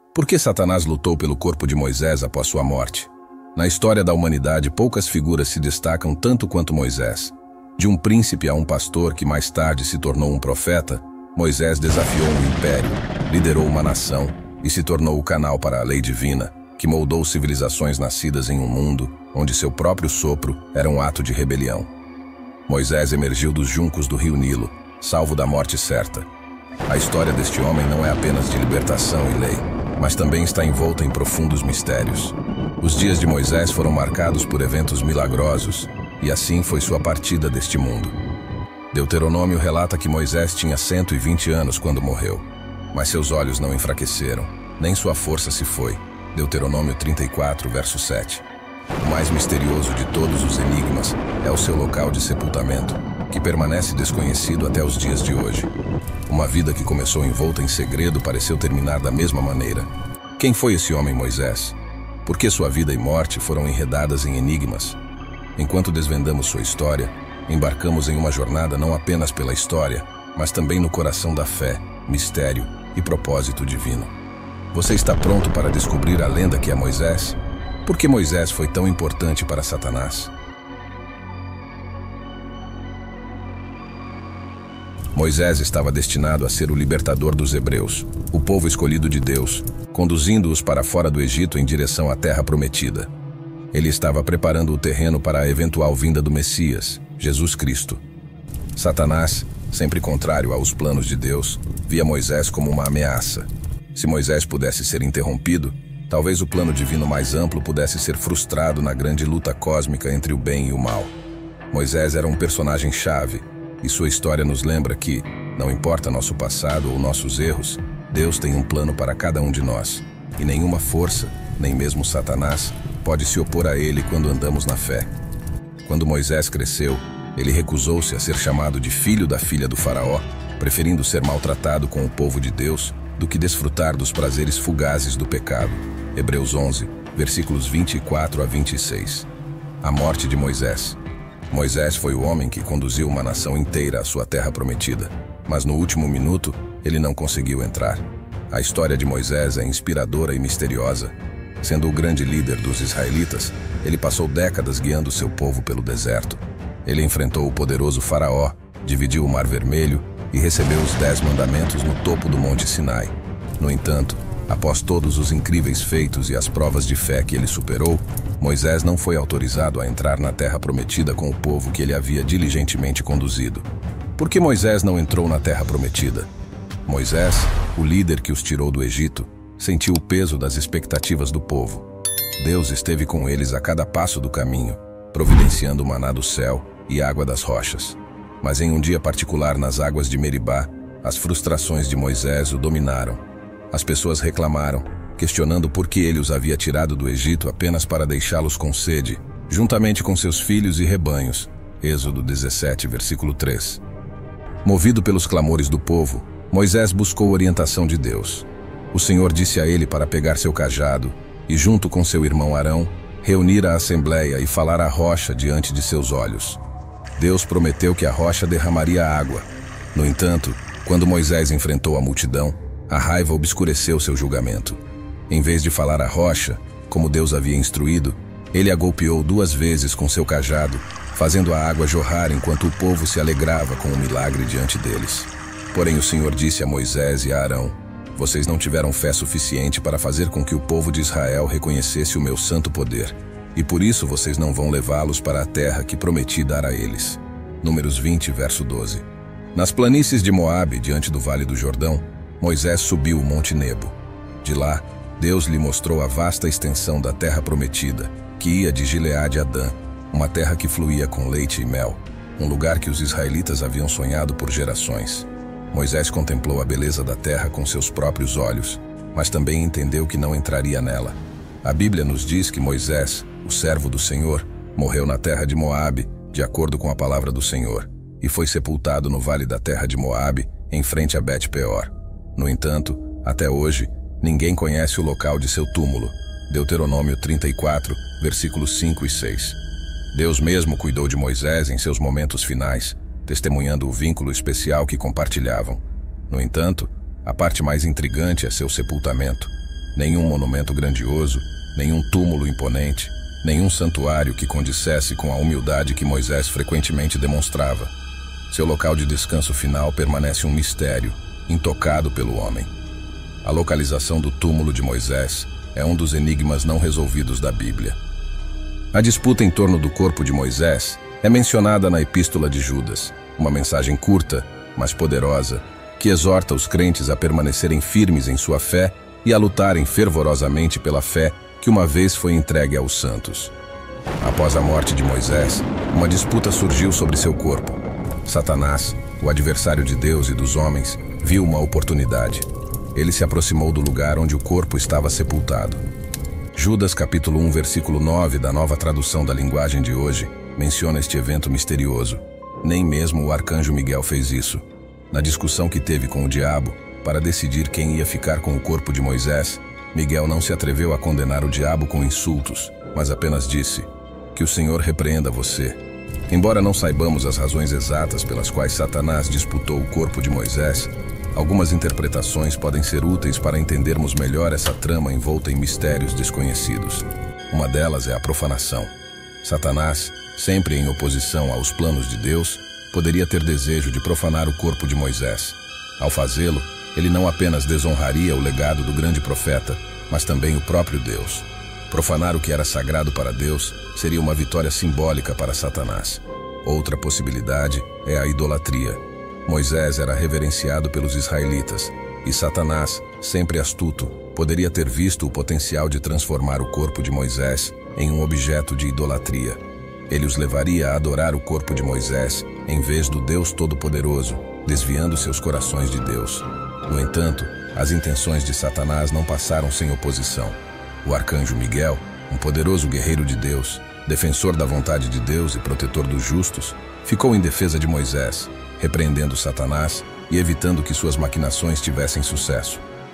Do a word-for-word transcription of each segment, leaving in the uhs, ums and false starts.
Por que Satanás lutou pelo corpo de Moisés após sua morte? Na história da humanidade, poucas figuras se destacam tanto quanto Moisés. De um príncipe a um pastor que mais tarde se tornou um profeta, Moisés desafiou um império, liderou uma nação e se tornou o canal para a lei divina, que moldou civilizações nascidas em um mundo onde seu próprio sopro era um ato de rebelião. Moisés emergiu dos juncos do rio Nilo, salvo da morte certa. A história deste homem não é apenas de libertação e lei, mas também está envolta em profundos mistérios. Os dias de Moisés foram marcados por eventos milagrosos, e assim foi sua partida deste mundo. Deuteronômio relata que Moisés tinha cento e vinte anos quando morreu, mas seus olhos não enfraqueceram, nem sua força se foi. Deuteronômio trinta e quatro, verso sete. O mais misterioso de todos os enigmas é o seu local de sepultamento, que permanece desconhecido até os dias de hoje. Uma vida que começou envolta em segredo pareceu terminar da mesma maneira. Quem foi esse homem Moisés? Por que sua vida e morte foram enredadas em enigmas? Enquanto desvendamos sua história, embarcamos em uma jornada não apenas pela história, mas também no coração da fé, mistério e propósito divino. Você está pronto para descobrir a lenda que é Moisés? Por que Moisés foi tão importante para Satanás? Moisés estava destinado a ser o libertador dos hebreus, o povo escolhido de Deus, conduzindo-os para fora do Egito em direção à terra prometida. Ele estava preparando o terreno para a eventual vinda do Messias, Jesus Cristo. Satanás, sempre contrário aos planos de Deus, via Moisés como uma ameaça. Se Moisés pudesse ser interrompido, talvez o plano divino mais amplo pudesse ser frustrado na grande luta cósmica entre o bem e o mal. Moisés era um personagem-chave, e sua história nos lembra que, não importa nosso passado ou nossos erros, Deus tem um plano para cada um de nós, e nenhuma força, nem mesmo Satanás, pode se opor a ele quando andamos na fé. Quando Moisés cresceu, ele recusou-se a ser chamado de filho da filha do faraó, preferindo ser maltratado com o povo de Deus do que desfrutar dos prazeres fugazes do pecado. Hebreus onze, versículos vinte e quatro a vinte e seis. A morte de Moisés. Moisés foi o homem que conduziu uma nação inteira à sua terra prometida, mas no último minuto ele não conseguiu entrar. A história de Moisés é inspiradora e misteriosa. Sendo o grande líder dos israelitas, ele passou décadas guiando seu povo pelo deserto. Ele enfrentou o poderoso faraó, dividiu o Mar Vermelho e recebeu os Dez Mandamentos no topo do Monte Sinai. No entanto, após todos os incríveis feitos e as provas de fé que ele superou, Moisés não foi autorizado a entrar na terra prometida com o povo que ele havia diligentemente conduzido. Por que Moisés não entrou na terra prometida? Moisés, o líder que os tirou do Egito, sentiu o peso das expectativas do povo. Deus esteve com eles a cada passo do caminho, providenciando o maná do céu e água das rochas. Mas em um dia particular nas águas de Meribá, as frustrações de Moisés o dominaram. As pessoas reclamaram, questionando por que ele os havia tirado do Egito apenas para deixá-los com sede, juntamente com seus filhos e rebanhos. Êxodo dezessete, versículo três. Movido pelos clamores do povo, Moisés buscou orientação de Deus. O Senhor disse a ele para pegar seu cajado e, junto com seu irmão Arão, reunir a assembleia e falar à rocha diante de seus olhos. Deus prometeu que a rocha derramaria água. No entanto, quando Moisés enfrentou a multidão, a raiva obscureceu seu julgamento. Em vez de falar à rocha, como Deus havia instruído, ele a golpeou duas vezes com seu cajado, fazendo a água jorrar enquanto o povo se alegrava com o milagre diante deles. Porém o Senhor disse a Moisés e a Arão: vocês não tiveram fé suficiente para fazer com que o povo de Israel reconhecesse o meu santo poder, e por isso vocês não vão levá-los para a terra que prometi dar a eles. Números vinte, verso doze. Nas planícies de Moabe, diante do Vale do Jordão, Moisés subiu o Monte Nebo. De lá, Deus lhe mostrou a vasta extensão da terra prometida, que ia de Gileade a Dan, uma terra que fluía com leite e mel, um lugar que os israelitas haviam sonhado por gerações. Moisés contemplou a beleza da terra com seus próprios olhos, mas também entendeu que não entraria nela. A Bíblia nos diz que Moisés, o servo do Senhor, morreu na terra de Moabe, de acordo com a palavra do Senhor, e foi sepultado no vale da terra de Moabe, em frente a Bet-peor. No entanto, até hoje, ninguém conhece o local de seu túmulo. Deuteronômio trinta e quatro, versículos cinco e seis. Deus mesmo cuidou de Moisés em seus momentos finais, testemunhando o vínculo especial que compartilhavam. No entanto, a parte mais intrigante é seu sepultamento. Nenhum monumento grandioso, nenhum túmulo imponente, nenhum santuário que condissesse com a humildade que Moisés frequentemente demonstrava. Seu local de descanso final permanece um mistério, intocado pelo homem. A localização do túmulo de Moisés é um dos enigmas não resolvidos da Bíblia. A disputa em torno do corpo de Moisés é mencionada na Epístola de Judas, uma mensagem curta, mas poderosa, que exorta os crentes a permanecerem firmes em sua fé e a lutarem fervorosamente pela fé que uma vez foi entregue aos santos. Após a morte de Moisés, uma disputa surgiu sobre seu corpo. Satanás, o adversário de Deus e dos homens, viu uma oportunidade. Ele se aproximou do lugar onde o corpo estava sepultado. Judas capítulo um, versículo nove da Nova Tradução da Linguagem de hoje menciona este evento misterioso. Nem mesmo o arcanjo Miguel fez isso. Na discussão que teve com o diabo para decidir quem ia ficar com o corpo de Moisés, Miguel não se atreveu a condenar o diabo com insultos, mas apenas disse: "Que o Senhor repreenda você." Embora não saibamos as razões exatas pelas quais Satanás disputou o corpo de Moisés, algumas interpretações podem ser úteis para entendermos melhor essa trama envolta em mistérios desconhecidos. Uma delas é a profanação. Satanás, sempre em oposição aos planos de Deus, poderia ter desejo de profanar o corpo de Moisés. Ao fazê-lo, ele não apenas desonraria o legado do grande profeta, mas também o próprio Deus. Profanar o que era sagrado para Deus seria uma vitória simbólica para Satanás. Outra possibilidade é a idolatria. Moisés era reverenciado pelos israelitas, e Satanás, sempre astuto, poderia ter visto o potencial de transformar o corpo de Moisés em um objeto de idolatria. Ele os levaria a adorar o corpo de Moisés em vez do Deus Todo-Poderoso, desviando seus corações de Deus. No entanto, as intenções de Satanás não passaram sem oposição. O arcanjo Miguel, um poderoso guerreiro de Deus, defensor da vontade de Deus e protetor dos justos, ficou em defesa de Moisés, repreendendo Satanás e evitando que suas maquinações tivessem sucesso.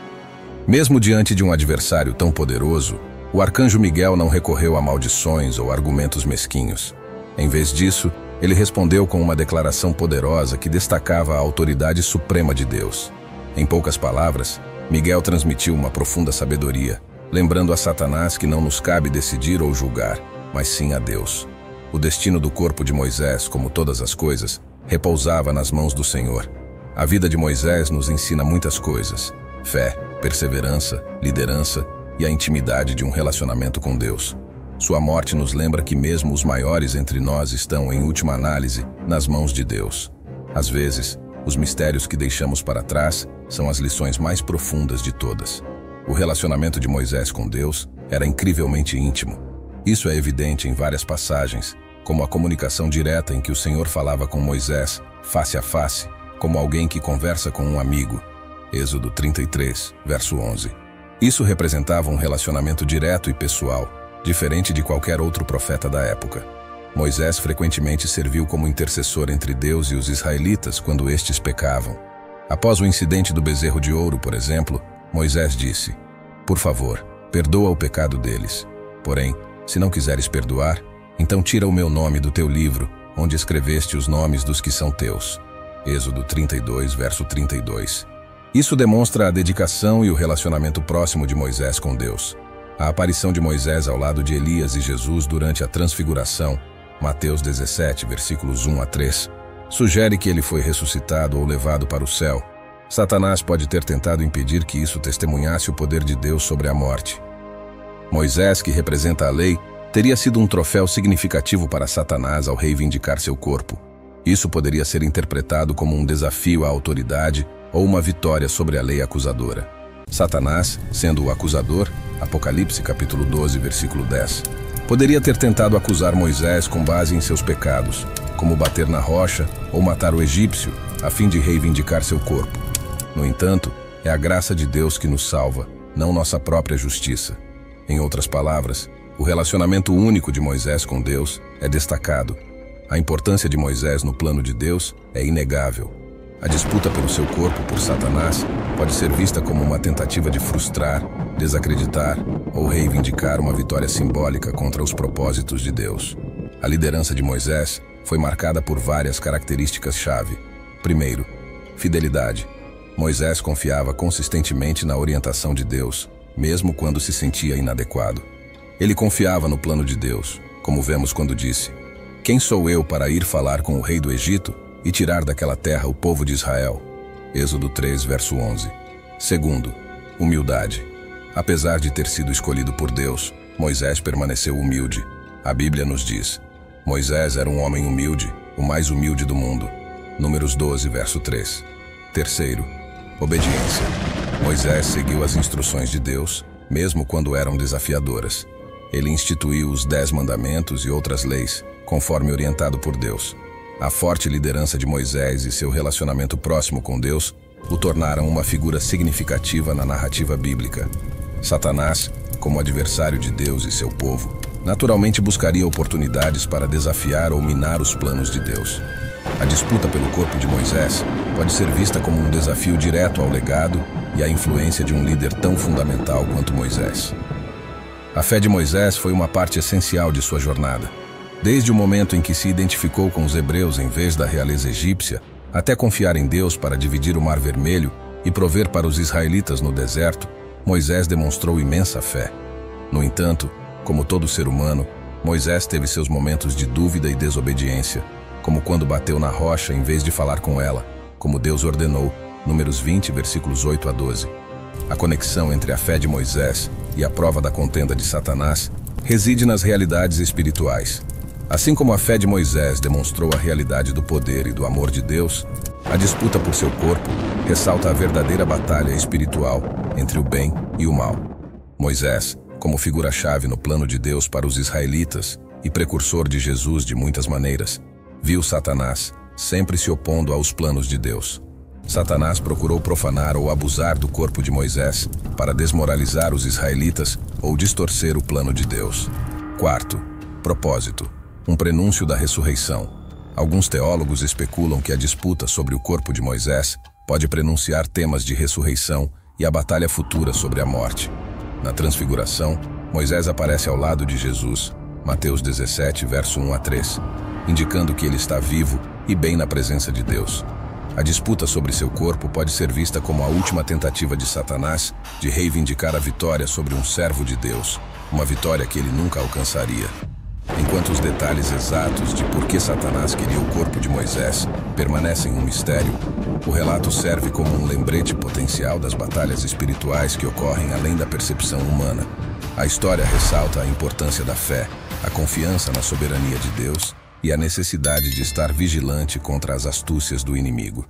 Mesmo diante de um adversário tão poderoso, o arcanjo Miguel não recorreu a maldições ou argumentos mesquinhos. Em vez disso, ele respondeu com uma declaração poderosa que destacava a autoridade suprema de Deus. Em poucas palavras, Miguel transmitiu uma profunda sabedoria, lembrando a Satanás que não nos cabe decidir ou julgar, mas sim a Deus. O destino do corpo de Moisés, como todas as coisas, repousava nas mãos do Senhor. A vida de Moisés nos ensina muitas coisas: fé, perseverança, liderança e a intimidade de um relacionamento com Deus. Sua morte nos lembra que mesmo os maiores entre nós estão, em última análise, nas mãos de Deus. Às vezes, os mistérios que deixamos para trás são as lições mais profundas de todas. O relacionamento de Moisés com Deus era incrivelmente íntimo. Isso é evidente em várias passagens, como a comunicação direta em que o Senhor falava com Moisés, face a face, como alguém que conversa com um amigo. Êxodo trinta e três, verso onze. Isso representava um relacionamento direto e pessoal, diferente de qualquer outro profeta da época. Moisés frequentemente serviu como intercessor entre Deus e os israelitas quando estes pecavam. Após o incidente do bezerro de ouro, por exemplo, Moisés disse: "Por favor, perdoa o pecado deles. Porém, se não quiseres perdoar, então tira o meu nome do teu livro, onde escreveste os nomes dos que são teus." Êxodo trinta e dois, verso trinta e dois. Isso demonstra a dedicação e o relacionamento próximo de Moisés com Deus. A aparição de Moisés ao lado de Elias e Jesus durante a transfiguração, Mateus dezessete, versículos um a três, sugere que ele foi ressuscitado ou levado para o céu. Satanás pode ter tentado impedir que isso testemunhasse o poder de Deus sobre a morte. Moisés, que representa a lei, teria sido um troféu significativo para Satanás ao reivindicar seu corpo. Isso poderia ser interpretado como um desafio à autoridade ou uma vitória sobre a lei acusadora. Satanás, sendo o acusador, Apocalipse capítulo doze, versículo dez, poderia ter tentado acusar Moisés com base em seus pecados, como bater na rocha ou matar o egípcio, a fim de reivindicar seu corpo. No entanto, é a graça de Deus que nos salva, não nossa própria justiça. Em outras palavras, o relacionamento único de Moisés com Deus é destacado. A importância de Moisés no plano de Deus é inegável. A disputa pelo seu corpo por Satanás pode ser vista como uma tentativa de frustrar, desacreditar ou reivindicar uma vitória simbólica contra os propósitos de Deus. A liderança de Moisés foi marcada por várias características-chave. Primeiro, fidelidade. Moisés confiava consistentemente na orientação de Deus, mesmo quando se sentia inadequado. Ele confiava no plano de Deus, como vemos quando disse: "Quem sou eu para ir falar com o rei do Egito e tirar daquela terra o povo de Israel?" Êxodo três, verso onze. Segundo, humildade. Apesar de ter sido escolhido por Deus, Moisés permaneceu humilde. A Bíblia nos diz: Moisés era um homem humilde, o mais humilde do mundo. Números doze, verso três. Terceiro, obediência. Moisés seguiu as instruções de Deus, mesmo quando eram desafiadoras. Ele instituiu os dez mandamentos e outras leis, conforme orientado por Deus. A forte liderança de Moisés e seu relacionamento próximo com Deus o tornaram uma figura significativa na narrativa bíblica. Satanás, como adversário de Deus e seu povo, naturalmente buscaria oportunidades para desafiar ou minar os planos de Deus. A disputa pelo corpo de Moisés pode ser vista como um desafio direto ao legado e à influência de um líder tão fundamental quanto Moisés. A fé de Moisés foi uma parte essencial de sua jornada. Desde o momento em que se identificou com os hebreus em vez da realeza egípcia, até confiar em Deus para dividir o Mar Vermelho e prover para os israelitas no deserto, Moisés demonstrou imensa fé. No entanto, como todo ser humano, Moisés teve seus momentos de dúvida e desobediência, como quando bateu na rocha em vez de falar com ela, como Deus ordenou, Números vinte, versículos oito a doze. A conexão entre a fé de Moisés e a prova da contenda de Satanás reside nas realidades espirituais. Assim como a fé de Moisés demonstrou a realidade do poder e do amor de Deus, a disputa por seu corpo ressalta a verdadeira batalha espiritual entre o bem e o mal. Moisés, como figura-chave no plano de Deus para os israelitas e precursor de Jesus de muitas maneiras, viu Satanás sempre se opondo aos planos de Deus. Satanás procurou profanar ou abusar do corpo de Moisés para desmoralizar os israelitas ou distorcer o plano de Deus. Quarto, propósito. Um prenúncio da ressurreição. Alguns teólogos especulam que a disputa sobre o corpo de Moisés pode prenunciar temas de ressurreição e a batalha futura sobre a morte. Na Transfiguração, Moisés aparece ao lado de Jesus, Mateus dezessete, verso um a três, indicando que ele está vivo e bem na presença de Deus. A disputa sobre seu corpo pode ser vista como a última tentativa de Satanás de reivindicar a vitória sobre um servo de Deus, uma vitória que ele nunca alcançaria. Enquanto os detalhes exatos de por que Satanás queria o corpo de Moisés permanecem um mistério, o relato serve como um lembrete potencial das batalhas espirituais que ocorrem além da percepção humana. A história ressalta a importância da fé, a confiança na soberania de Deus e a necessidade de estar vigilante contra as astúcias do inimigo.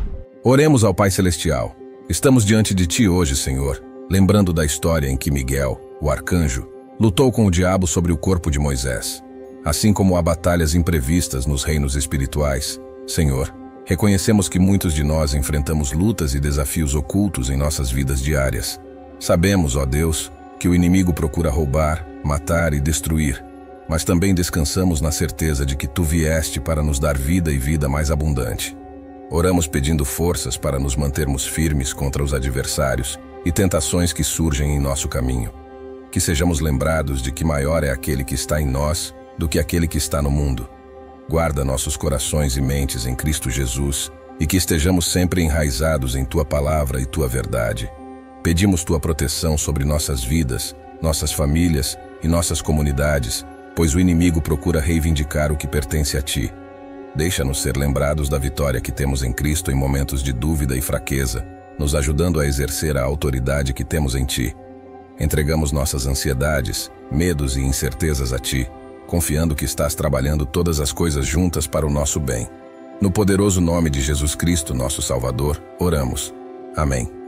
Oremos ao Pai Celestial. Estamos diante de Ti hoje, Senhor, lembrando da história em que Miguel, o arcanjo, lutou com o diabo sobre o corpo de Moisés. Assim como há batalhas imprevistas nos reinos espirituais, Senhor, reconhecemos que muitos de nós enfrentamos lutas e desafios ocultos em nossas vidas diárias. Sabemos, ó Deus, que o inimigo procura roubar, matar e destruir, mas também descansamos na certeza de que Tu vieste para nos dar vida e vida mais abundante. Oramos pedindo forças para nos mantermos firmes contra os adversários e tentações que surgem em nosso caminho. Que sejamos lembrados de que maior é aquele que está em nós do que aquele que está no mundo. Guarda nossos corações e mentes em Cristo Jesus e que estejamos sempre enraizados em Tua palavra e Tua verdade. Pedimos Tua proteção sobre nossas vidas, nossas famílias e nossas comunidades, pois o inimigo procura reivindicar o que pertence a Ti. Deixa-nos ser lembrados da vitória que temos em Cristo em momentos de dúvida e fraqueza, nos ajudando a exercer a autoridade que temos em Ti. Entregamos nossas ansiedades, medos e incertezas a Ti, confiando que estás trabalhando todas as coisas juntas para o nosso bem. No poderoso nome de Jesus Cristo, nosso Salvador, oramos. Amém.